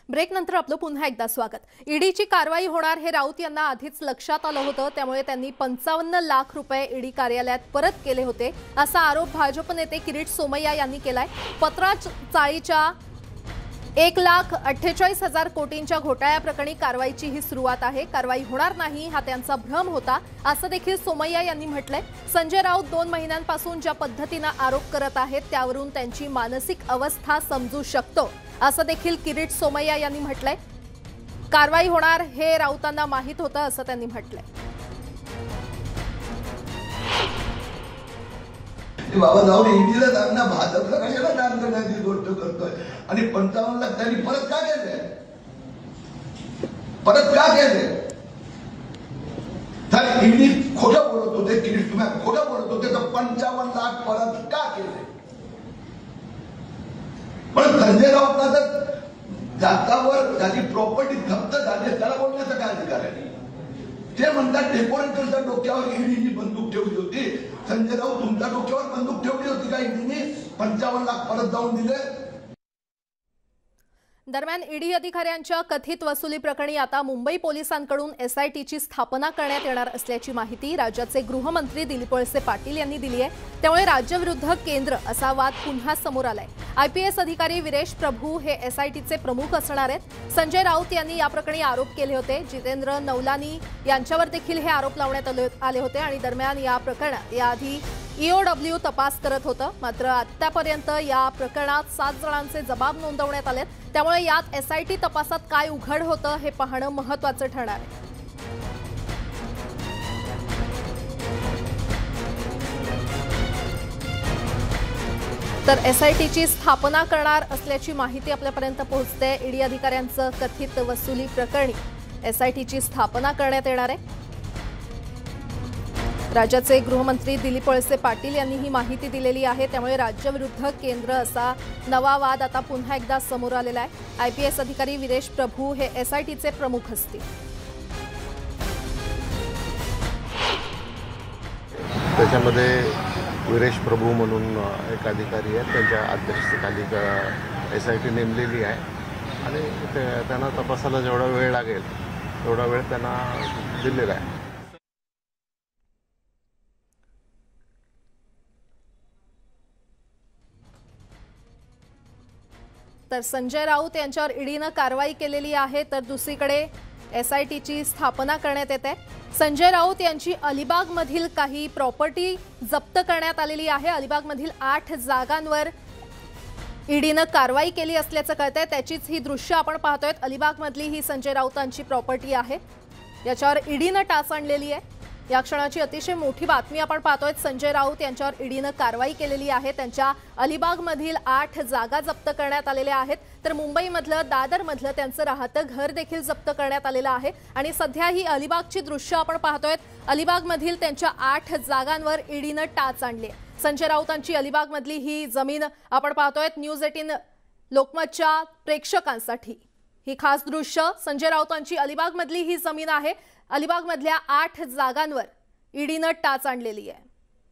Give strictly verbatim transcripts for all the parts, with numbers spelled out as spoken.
Break नंतर आपलं पुन्हा एकदा स्वागत। ईडीची कारवाई होणार हे राऊत यांना आधीच लक्षात आलं होतं, त्यामुळे त्यांनी पंचावन्न लाख रुपये ईडी कार्यालयात परत केले होते असा आरोप भाजप नेते किरीट सोमय्या यांनी केलाय। पत्राचाळीच्या एक लाख अठ्ठेचाळीस हजार कोटींच्या घोटाळ्याप्रकरणी कारवाईची ही सुरुवात आहे। कारवाई होणार नाही हा त्यांचा भ्रम होता असं देखील सोमय्या यांनी म्हटलंय। संजय राऊत दोन महिन्यांपासून ज्या पद्धतीने आरोप करत आहेत त्यावरून त्यांची मानसिक अवस्था समजू शकतो असं देखील किरीट सोमय्या यांनी म्हटलंय। कारवाई होणार हे राऊतांना माहित होतं असं त्यांनी म्हटलंय। बाबा जाऊन ईडीला जाणं भाजपला कशाला दान करण्याची गोष्ट करतोय आणि पंचावन्न लाख त्यांनी परत का केले परत का केले तर ईडी खोटं बोलत होते किरीट तुम्ही खोटं बोलत होते तर पंचावन्न लाख परत का केले। पण संजय राऊतला जर जातावर त्याची प्रॉपर्टी जप्त झाली त्याला बोलण्याचा काय अधिकार आहे। ते म्हणतात डेपोरेटरच्या डोक्यावर ईडीने बंदूक ठेवली होती। संजय राऊत तुमच्या डोक्यावर बंदूक ठेवली होती का ईडीने पंचावन्न लाख परत जाऊन दिले। दरम्यान ईडी अधिकाऱ्यांच्या कथित वसुली प्रकरणी आता मुंबई पोलिसांकडून एसआयटीची स्थापना करण्यात येणार असल्याची माहिती राज्याचे गृहमंत्री दिलीप वळसे पाटील यांनी दिली आहे। त्यामुळे राज्यविरुद्ध केंद्र असा वाद पुन्हा समोर आलाय। आयपीएस अधिकारी विरेश प्रभू हे एसआयटीचे प्रमुख असणार आहेत। संजय राऊत यांनी या प्रकरणी आरोप केले होते। जितेंद्र नवलानी यांच्यावर देखील हे आरोप लावण्यात आले होते आणि दरम्यान या प्रकरणात याआधी ईओडब्ल्यू तपास करत होतं, मात्र आतापर्यंत या प्रकरणात सात जणांचे जबाब नोंदवण्यात आलेत। त्यामुळे यात एसआयटी तपासात काय उघड होतं हे पाहणं महत्त्वाचं ठरणार आहे। तर एसआयटीची स्थापना करणार असल्याची माहिती आपल्यापर्यंत पोहोचते। ईडी अधिकाऱ्यांचं कथित वसुली प्रकरणी एसआयटीची स्थापना करण्यात येणार आहे। राज्याचे गृहमंत्री दिलीप वळसे पाटील यांनी ही माहिती दिलेली आहे। त्यामुळे राज्यविरुद्ध केंद्र असा नवा वाद आता पुन्हा एकदा समोर आलेला आहे। आयपीएस अधिकारी विरेश प्रभू हे एसआयटीचे प्रमुख असतील। त्याच्यामध्ये विरेश प्रभू म्हणून एक अधिकारी आहेत, त्यांच्या अध्यक्षतेखाली एसआयटी नेमलेली आहे आणि त्यांना तपासाला जेवढा वेळ लागेल तेवढा वेळ त्यांना दिलेला आहे। तर संजय राऊत यांच्यावर ईडीने कारवाई केलेली आहे, तर दुसरीकडे एसआयटीची स्थापना करण्यात येते। संजय राऊत यांची अलिबागमधील काही प्रॉपर्टी जप्त करण्यात आलेली आहे। अलिबागमधील आठ जागांवर ईडीने कारवाई केली असल्याचं कळतंय। त्याचीच ही दृश्य आपण पाहतोय। अलिबागमधली ही संजय राऊतांची प्रॉपर्टी आहे, याच्यावर ईडीने टाच आणलेली आहे। या क्षणाची अतिशय मोठी बातमी आपण पाहतोय। संजय राऊत यांच्यावर ईडीने कारवाई केलेली आहे। त्यांच्या अलिबागमधील आठ जागा जप्त करण्यात आलेल्या आहेत, तर मुंबईमधलं दादरमधलं त्यांचं राहतं घर देखील जप्त करण्यात आलेलं आहे। आणि सध्या ही अलिबागची दृश्य आपण पाहतोय। अलिबागमधील त्यांच्या आठ जागांवर ईडीने टाच आणली आहे। संजय राऊतांची अलिबागमधली ही जमीन आपण पाहतोय। न्यूज एटीन लोकमतच्या प्रेक्षकांसाठी ही खास दृश्य संजय राऊतांची अलिबागमधली ही जमीन आहे। अलिबागमधल्या आठ जागांवर ईडीने टाच आणलेली आहे।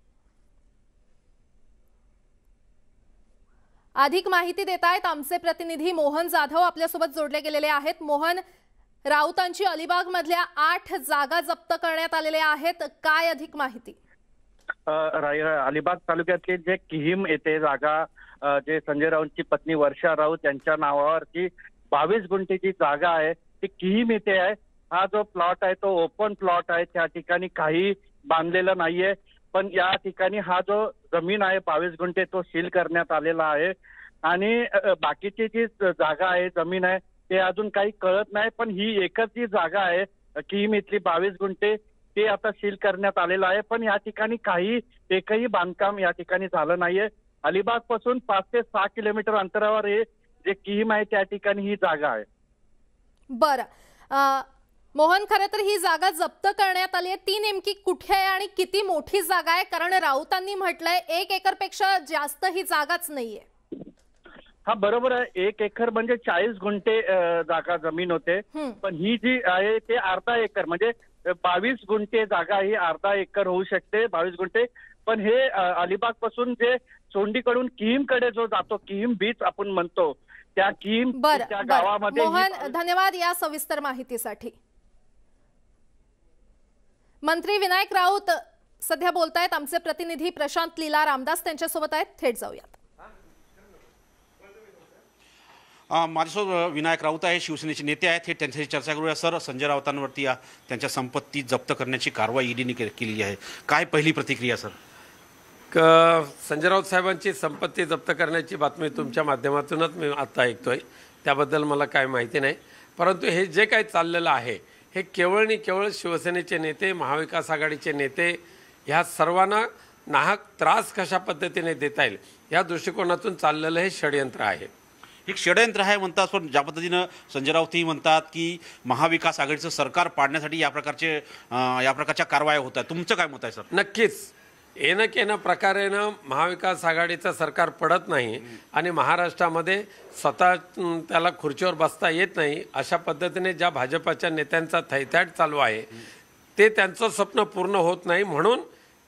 अधिक माहिती देत आहेत आमचे प्रतिनिधी मोहन जाधव आपल्यासोबत जोडले गेलेले आहेत। मोहन, राऊतांची अलिबागमधल्या आठ जागा जप्त करण्यात आलेल्या आहेत, काय अधिक माहिती? अलिबाग तालुक्यातली जे किहीम येथे जागा जे संजय राऊतची पत्नी वर्षा राऊत यांच्या नावावरची बावीस गुंठेची जागा आहे ती किहीम येथे आहे। हा जो प्लॉट आहे तो ओपन प्लॉट आहे, त्या ठिकाणी काही बांधलेलं नाहीये, पण या ठिकाणी हा जो जमीन आहे बावीस गुंठे तो सील करण्यात आलेला आहे आणि बाकीची जी जागा आहे जमीन आहे ते अजून काही कळत नाही, पण ही एकच जी जागा आहे किहीम इथली बावीस गुंठे ते आता सील करण्यात आलेलं आहे। पण या ठिकाणी काही एकही बांधकाम या ठिकाणी झालं नाहीये। अलिबाग पासून पाच ते सहा किलोमीटर अंतरावर हे जे किहीम आहे त्या ठिकाणी ही जागा आहे। बरं मोहन, खरं तर ही जागा जप्त करण्यात आली आहे, ती नेमकी कुठे आहे आणि किती मोठी जागा आहे? कारण राऊतांनी म्हटलंय एक एकर पेक्षा जास्त ही जागाच नाहीये। हा बरोबर आहे, एक एकर म्हणजे चाळीस गुंठे जागा जमीन होते, पण ही जी आहे ते अर्धा एकर म्हणजे बावीस गुंठे जागा ही अर्धा एकर होऊ शकते बावीस गुंठे। पण हे अलिबाग पासून जे सोंडीकडून किहीमकडे जो जातो किहीम बीच आपण म्हणतो त्या किम बर त्या गावामध्ये ही- मोहन, धन्यवाद या सविस्तर माहितीसाठी. मंत्री विनायक राऊत सध्या बोलतायत. आमचे प्रतिनिधी प्रशांत लीला रामदास त्यांच्यासोबत आहेत. थेट जाऊयात. माझ्यासोबत विनायक राऊत आहे, शिवसेनेचे नेते आहेत. हे त्यांच्याशी चर्चा करूया. सर, संजय राऊतांवरती या त्यांच्या संपत्ती जप्त करण्याची कारवाई ईडीने केली आहे, काय पहिली प्रतिक्रिया सर? क संजय राऊत साहेबांची संपत्ती जप्त करण्याची बातमी तुमच्या माध्यमातूनच मी आता ऐकतोय, त्याबद्दल मला काय माहिती नाही. परंतु हे जे काही चाललेलं आहे हे केवळ आणि केवळ शिवसेनेचे नेते, महाविकास आघाडीचे नेते ह्या सर्वांना नाहक त्रास कशा पद्धतीने देता येईल या दृष्टिकोनातून चाललेलं हे षडयंत्र आहे. एक षडयंत्र आहे म्हणतात, पण ज्या पद्धतीनं संजय राऊतही म्हणतात की महाविकास आघाडीचं सरकार पाडण्यासाठी या प्रकारचे या प्रकारच्या कारवाया होत आहेत, तुमचं काय मत आहे सर? नक्कीच येणं केनं प्रकारेनं महाविकास आघाडीचं सरकार पडत नाही आणि महाराष्ट्रामध्ये स्वतः त्याला खुर्चीवर बसता येत नाही अशा पद्धतीने ज्या भाजपाच्या नेत्यांचा थैथॅट चालू आहे ते त्यांचं स्वप्न पूर्ण होत नाही. म्हणून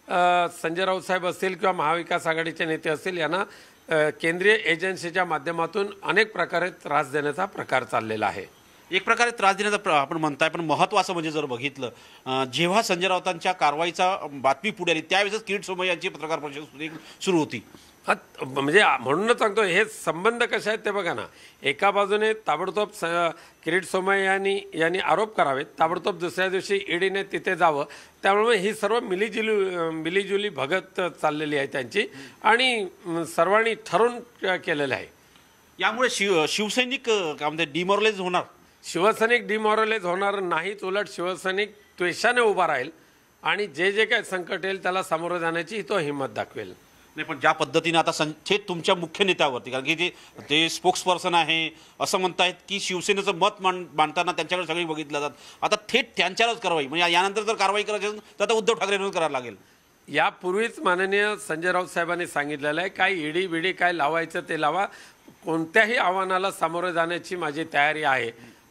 संजय राऊत साहेब असतील किंवा महाविकास आघाडीचे नेते असतील यांना केंद्रीय एजन्सीच्या माध्यमातून अनेक प्रकारे त्रास देण्याचा प्रकार चाललेला आहे. एक प्रकारे त्रास देण्याचा आपण म्हणताय, पण महत्त्वाचं म्हणजे जर बघितलं जेव्हा संजय राऊतांच्या कारवाईचा बातमी पुढे आली त्यावेळेस किरीट सोमय्या यांची पत्रकार परिषद सुरू होती. हा म्हणजे म्हणूनच सांगतो हे संबंध कसे आहेत ते बघा ना. एका बाजूने ताबडतोब स किरीट सोमय्या यांनी यांनी आरोप करावेत, ताबडतोब दुसऱ्या दिवशी ईडीने तिथे जावं. त्यामुळे ही सर्व मिलीजुली मिलीजुली भगत चाललेली आहे त्यांची आणि सर्वांनी ठरवून केलेलं आहे. यामुळे शिव शिवसैनिक काय म्हणते डिमॉरलाइज होणार? शिवसैनिक डिमॉरलाइज होणार नाहीत, उलट शिवसैनिक द्वेषाने उभा राहील आणि जे जे काही संकट येईल त्याला सामोरं जाण्याची तो हिंमत दाखवेल. नाही, पण ज्या पद्धतीने आता सं थेट तुमच्या मुख्य नेत्यावरती, कारण की जे ते स्पोक्स पर्सन आहे असं म्हणतायत की शिवसेनेचं मत मान मांडताना त्यांच्याकडे सगळी बघितलं जात, आता थेट त्यांच्यावरच कारवाई, म्हणजे यानंतर जर कारवाई करायची असेल तर आता उद्धव ठाकरेंवर करायला लागेल. यापूर्वीच माननीय संजय राऊत साहेबांनी सांगितलेलं आहे काय ईडी बिडी काय लावायचं ते लावा, कोणत्याही आव्हानाला सामोरं जाण्याची माझी तयारी आहे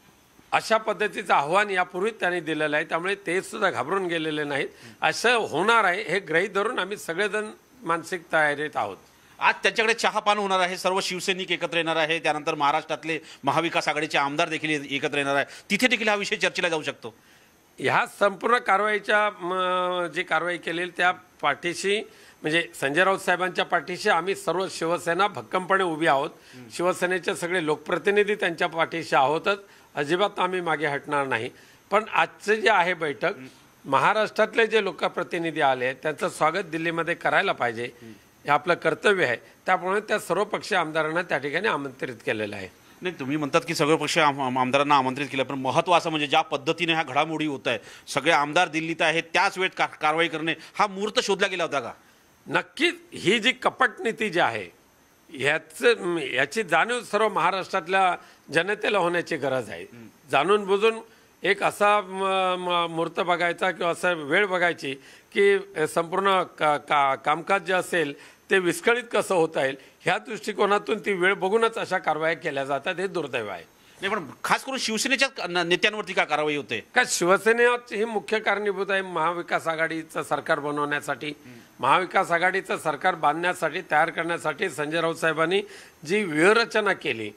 अशा पद्धतीचं आव्हान यापूर्वीच त्यांनी दिलेलं आहे. त्यामुळे ते सुद्धा घाबरून गेलेले नाहीत. असं होणार आहे हे गृहीत धरून आम्ही सगळेजण मानसिक तयारीत आहोत. आज त्यांच्याकडे चहापान होणार आहे, सर्व शिवसैनिक एकत्र येणार आहे, त्यानंतर महाराष्ट्रातले महाविकास आघाडीचे आमदार देखील एकत्र येणार आहे, तिथे देखील हा विषय चर्चेला जाऊ शकतो. ह्या संपूर्ण कारवाईच्या जी कारवाई केलेली त्या पाठीशी म्हणजे संजय राऊत साहेबांच्या पाठीशी आम्ही सर्व शिवसेना भक्कमपणे उभी आहोत. शिवसेनेचे सगळे लोकप्रतिनिधी त्यांच्या पाठीशी आहोतच, अजिबात आम्ही मागे हटणार नाही. पण आजचं जे आहे बैठक, महाराष्ट्रातले जे लोकप्रतिनिधी आले आहेत त्यांचं स्वागत दिल्लीमध्ये करायला पाहिजे, हे आपलं कर्तव्य आहे. त्यामुळे त्या सर्व पक्षीय आमदारांना त्या ठिकाणी आमंत्रित केलेलं आहे. नाही, तुम्ही म्हणतात की सगळे पक्ष आमदारांना आमंत्रित केलं, पण महत्त्वाचं म्हणजे ज्या पद्धतीने ह्या घडामोडी होत आहे, सगळे आमदार दिल्लीत आहेत, त्याच वेळेत का कारवाई करणे हा मुहूर्त शोधला गेला होता का? नक्कीच ही जी कपट नीती जी आहे ह्याचं याची जाणीव सर्व महाराष्ट्रातल्या जनतेला होण्याची गरज आहे. जाणून बुजून एक असा मुहूर्त बघायचा किंवा असा वेळ बघायची की संपूर्ण का का कामकाज जे असेल ते विस्कळीत कसं होता येईल ह्या दृष्टिकोनातून ती वेळ बघूनच अशा कारवाया केल्या जातात, हे दुर्दैव आहे. नाही, पण खास करून शिवसेनेच्या नेत्यांवरती का कारवाई होते? का शिवसेनेची ही मुख्य कारणीभूत आहे महाविकास आघाडीचं सरकार बनवण्यासाठी. महाविकास आघाडीचं सरकार बांधण्यासाठी तयार करण्यासाठी संजय राऊत साहेबांनी जी व्यूहरचना केली,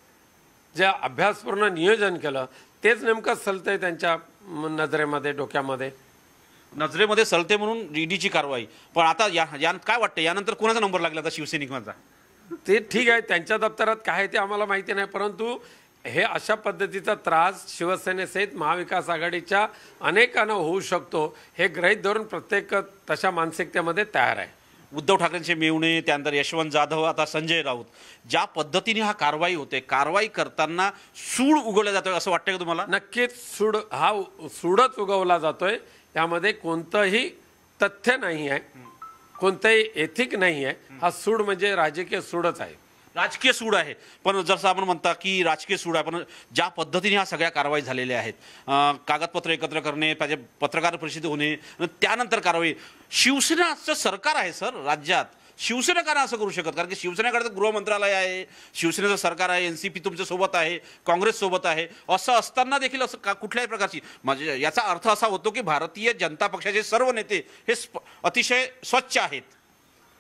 जे अभ्यासपूर्ण नियोजन केलं तेच नेमकं सलतंय त्यांच्या नजरेमध्ये, डोक्यामध्ये. नजरेमध्ये सलते म्हणून ईडीची कारवाई. पण आता या यान काय वाटतं, यानंतर कोणाचा नंबर लागला आता शिवसैनिकांचा? ते ठीक आहे, त्यांच्या दप्तरात काय आहे ते आम्हाला माहिती नाही, परंतु हे अशा पद्धतीचा त्रास शिवसेनेसहित महाविकास आघाडीच्या अनेकांना होऊ शकतो हे गृहीत धरून प्रत्येक तशा मानसिकतेमध्ये तयार आहे. उद्धव ठाकरेंचे मेहुणे, त्यानंतर यशवंत जाधव, आता संजय राऊत, ज्या पद्धतीने हा कारवाई होते, कारवाई करताना सूड उगवला जातोय असं वाटतंय का तुम्हाला? नक्कीच सूड हा सूडच उगवला जातोय. यामध्ये कोणतंही तथ्य नाही आहे, कोणतंही एथिक नाही आहे. हा सूड म्हणजे राजकीय सूडच आहे, राजकीय सूड आहे. पण जसं आपण म्हणता की राजकीय सूड आहे, पण ज्या पद्धतीने ह्या सगळ्या कारवाई झालेल्या आहेत, कागदपत्र एकत्र करणे, त्याचे पत्रकार परिषद होणे, त्यानंतर कारवाई, शिवसेनाचं सरकार आहे सर राज्यात, शिवसेना का असं करू शकत? कारण की शिवसेनेकडे तर गृह मंत्रालय आहे, शिवसेनेचं सरकार आहे, एन सी पी तुमच्या सोबत आहे, काँग्रेस सोबत आहे, असं असताना देखील असं का कुठल्याही प्रकारची, म्हणजे याचा अर्थ असा होतो की भारतीय जनता पक्षाचे सर्व नेते हे अतिशय स्वच्छ आहेत.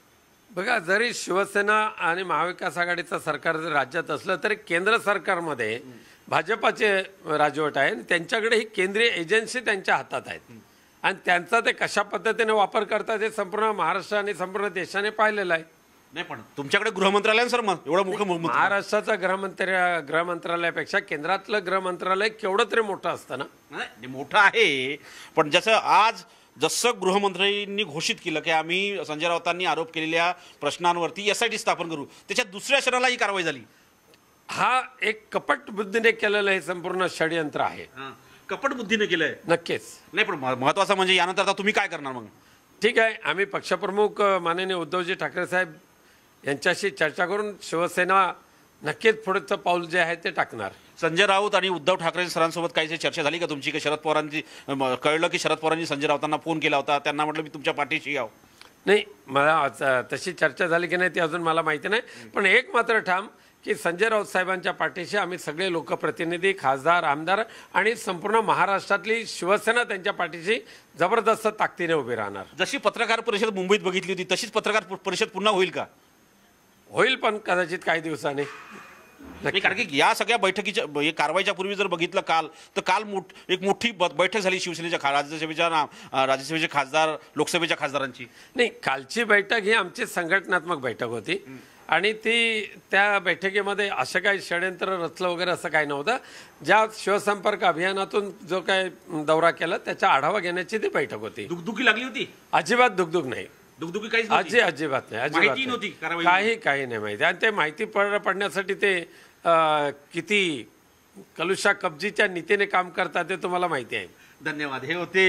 बघा, जरी शिवसेना आणि महाविकास आघाडीचं सरकार जर राज्यात असलं तरी केंद्र सरकारमध्ये भाजपाचे राजवट आहे. त्यांच्याकडे ही केंद्रीय एजन्सी त्यांच्या हातात आहेत आणि त्यांचा ते कशा पद्धतीने वापर करतात हे संपूर्ण महाराष्ट्र आणि संपूर्ण देशाने पाहिलेलं आहे. नाही, पण तुमच्याकडे गृहमंत्रालय सर, मग एवढं मोठं मुख्य- महाराष्ट्राचं गृहमंत्री गृहमंत्रालयापेक्षा केंद्रातलं गृहमंत्रालय केवढं तरी मोठं असतं ना. नाही, मोठं आहे, पण जसं आज जसं गृहमंत्र्यांनी घोषित केलं की आम्ही संजय राऊतांनी आरोप केलेल्या प्रश्नांवरती एस आय टी स्थापन करू, त्याच्या दुसऱ्या क्षणाला ही कारवाई झाली. हा एक कपट बुद्धीने केलेलं हे संपूर्ण षडयंत्र आहे. कपट बुद्धीने केलंय. नक्कीच. नाही, पण महत्वाचं म्हणजे यानंतर आता तुम्ही काय करणार मग? ठीक आहे, आम्ही पक्षप्रमुख माननीय उद्धवजी ठाकरे साहेब यांच्याशी चर्चा करून शिवसेना नक्कीच पुढचं पाऊल जे आहे ते टाकणार. संजय राऊत आणि उद्धव ठाकरे सरांसोबत काही चर्चा झाली का तुमची? की शरद पवारांची म- कळलं की शरद पवारांनी संजय राऊतांना फोन केला होता, त्यांना म्हटलं मी तुमच्या पाठीशी याव? नाही, मला आज- तशी चर्चा झाली की नाही ती अजून मला माहिती नाही. पण एक मात्र ठाम की संजय राऊत साहेबांच्या पाठीशी आम्ही सगळे लोकप्रतिनिधी, खासदार, आमदार आणि संपूर्ण महाराष्ट्रातली शिवसेना त्यांच्या पाठीशी जबरदस्त ताकदीने उभी राहणार. जशी पत्रकार परिषद मुंबईत बघितली होती तशीच पत्रकार प- परिषद पुन्हा होईल का? होईल, पण कदाचित काही दिवसांनी. नाही, कारण की या सगळ्या बैठकीच्या हे कारवाईच्या पूर्वी जर बघितलं काल, तर काल मोठ एक मोठी ब- बैठक झाली शिवसेनेच्या खा राज्यसभेच्या ना अं, राज्यसभेचे खासदार, लोकसभेच्या खासदारांची. नाही, कालची बैठक ही आमची संघटनात्मक बैठक होती आणि ती त्या बैठकीमध्ये असं काही षडयंत्र रचलं वगैरे असं काही नव्हतं. ज्या शिवसंपर्क अभियानातून जो काय दौरा केला त्याचा आढावा घेण्याची ती बैठक होती. दुखदुखी लागली होती? अजिबात दुगदुग नाही, दुखदुखी काहीच अजि अजिबात नाही, माहिती अजिबात नव्हती नाही. कारवाई? काही काही नाही माहिती. आणि ते माहिती पड पडण्यासाठी ते अं, किती कलुषा कब्जीच्या नीतीने काम करतात ते तुम्हाला माहिती आहे. धन्यवाद. हे होते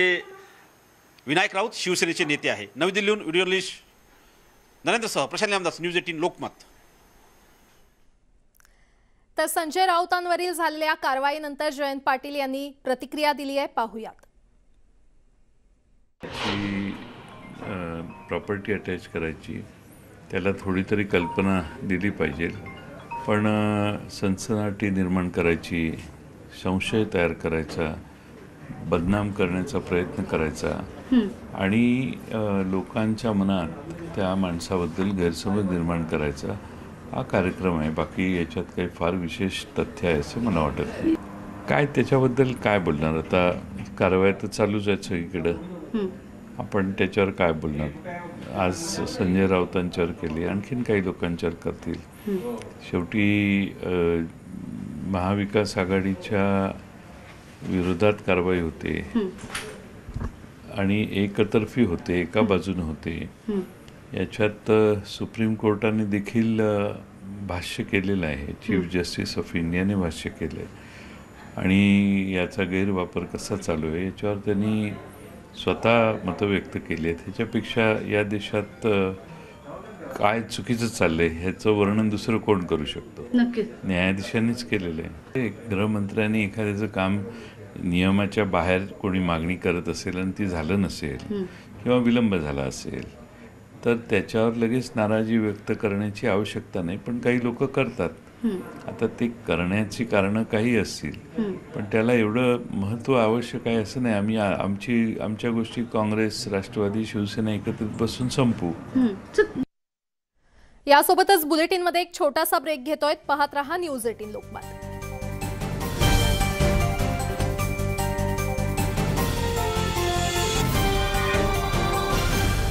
विनायक राऊत, शिवसेनेचे नेते आहे. नवी दिल्लीहून व्हिडिओ जर्नलिस्ट नरेंद्रसह प्रशांत रामदास, न्यूज एटीन लोकमत. तर संजय राऊतांवरील झालेल्या कारवाईनंतर जयंत पाटील यांनी प्रतिक्रिया दिली आहे, पाहूयात. की प्रॉपर्टी अटॅच करायची, त्याला थोडी तरी कल्पना दिली पाहिजे, पण सनसनाटी निर्माण करायची, संशय तयार करायचा, बदनाम करण्याचा प्रयत्न करायचा आणि लोकांच्या मनात त्या माणसाबद्दल गैरसमज निर्माण करायचा हा कार्यक्रम आहे. बाकी याच्यात काही फार विशेष तथ्य आहे असं मला वाटत नाही. काय त्याच्याबद्दल काय बोलणार? आता कारवाई तर चालूच आहे सगळीकडं, आपण त्याच्यावर काय बोलणार? आज संजय राऊतांच्यावर केली, आणखीन काही लोकांच्यावर करतील. शेवटी महाविकास आघाडीच्या विरोधात कारवाई होते आणि एकतर्फी होते, एका बाजूने होते. याच्यात सुप्रीम कोर्टाने देखील भाष्य केलेलं आहे, चीफ जस्टिस ऑफ इंडियाने भाष्य केलं आहे आणि याचा गैरवापर कसा चालू आहे याच्यावर त्यांनी स्वतः मतं व्यक्त केली आहेत. ह्याच्यापेक्षा या देशात काय चुकीचं चाललंय ह्याचं वर्णन दुसरं कोण करू शकतो? नक्कीच न्यायाधीशांनीच केलेलं आहे. गृहमंत्र्यांनी एखाद्याचं काम नियमाच्या बाहेर कोणी मागणी करत असेल आणि ती झालं नसेल किंवा विलंब झाला असेल तर त्याच्यावर लगेच नाराजी व्यक्त करण्याची आवश्यकता नाही, पण काही लोक करतात. आता ते करण्याची कारणं काही असतील, पण त्याला एवढं महत्त्व आवश्यक आहे असं नाही. आम्ही आमची आमच्या गोष्टी काँग्रेस, राष्ट्रवादी, शिवसेना एकत्रित बसून संपू. यासोबतच बुलेटिनमध्ये एक छोटासा ब्रेक घेतोय. पाहत रहा न्यूज एटीन लोकमत.